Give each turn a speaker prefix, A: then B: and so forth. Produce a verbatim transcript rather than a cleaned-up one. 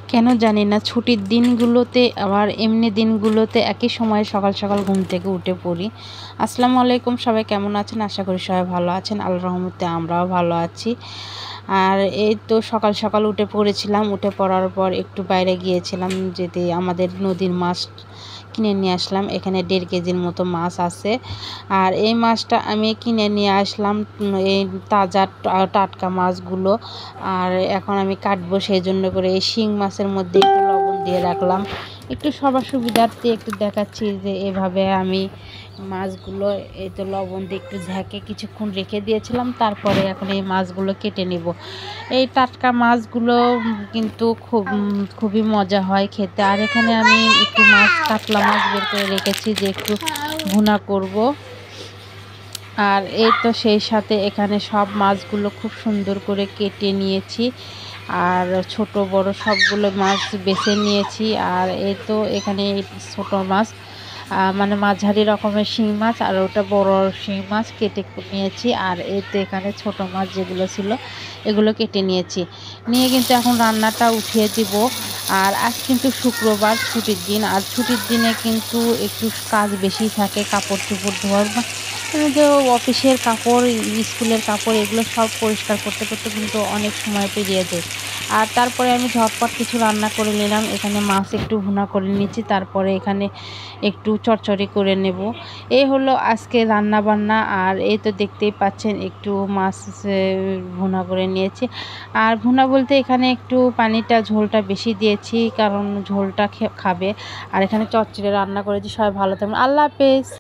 A: কেন জানি না ছুটির দিনগুলোতে আবার এমনি দিনগুলোতে একই সময়ে সকাল সকাল ঘুম থেকে উঠে পড়ি। আসসালামু আলাইকুম, সবাই কেমন আছেন? আশা করি সবাই ভালো আছেন। আল্লাহর রহমতে আমরাও ভালো আছি। আর এই তো সকাল সকাল উঠে পড়েছিলাম। উঠে পড়ার পর একটু বাইরে গিয়েছিলাম, যেতে আমাদের নদীর মাছ কিনে নিয়ে আসলাম। এখানে দেড় কেজির মতো মাছ আছে। আর এই মাছটা আমি কিনে নিয়ে আসলাম, এই তাজা টাটকা মাছগুলো। আর এখন আমি কাটবো, সেই জন্য করে এই শিং মাছের মধ্যে একটু লবণ দিয়ে রাখলাম। একটু সবার সুবিধার্থে একটু দেখাচ্ছি যে এভাবে আমি মাছগুলো এই তো লবণ দিয়ে একটু ঝাঁকে কিছুক্ষণ রেখে দিয়েছিলাম। তারপরে এখন এই মাছগুলো কেটে নেব। এই টাটকা মাছগুলো কিন্তু খুব খুবই মজা হয় খেতে। আর এখানে আমি একটু মাছ কাতলা মাছ বের করে রেখেছি যে একটু ভুনা করব। আর এই তো সেই সাথে এখানে সব মাছগুলো খুব সুন্দর করে কেটে নিয়েছি, আর ছোট বড় সবগুলো মাছ বেছে নিয়েছি। আর এই তো এখানে ছোট মাছ মানে মাঝারি রকমের শিং মাছ, আর ওটা বড় শিং মাছ কেটে নিয়েছি। আর এই তো এখানে ছোট মাছ যেগুলো ছিল এগুলো কেটে নিয়েছি, নিয়ে কিন্তু এখন রান্নাটা উঠিয়ে দিব। আর আজ কিন্তু শুক্রবার, ছুটির দিন। আর ছুটির দিনে কিন্তু একটু কাজ বেশি থাকে, কাপড় চোপড় ধোয়ার, যে অফিসের কাপড়, স্কুলের কাপড়, এগুলো সব পরিষ্কার করতে করতে কিন্তু অনেক সময় পেরিয়ে যায়। আর তারপরে আমি ঝটপট কিছু রান্না করে নিলাম। এখানে মাছ একটু ভুনা করে নিচ্ছি, তারপরে এখানে একটু চচ্চড়ি করে নেব। এই হলো আজকে রান্না বান্না। আর এই তো দেখতেই পাচ্ছেন একটু মাছ ভুনা করে নিয়েছি। আর ভুনা বলতে এখানে একটু পানিটা ঝোলটা বেশি দিয়েছি, কারণ ঝোলটা খাবে। আর এখানে চচ্চড়ি রান্না করেছি। সবাই ভালো থাকবেন, আল্লাহ হাফেজ।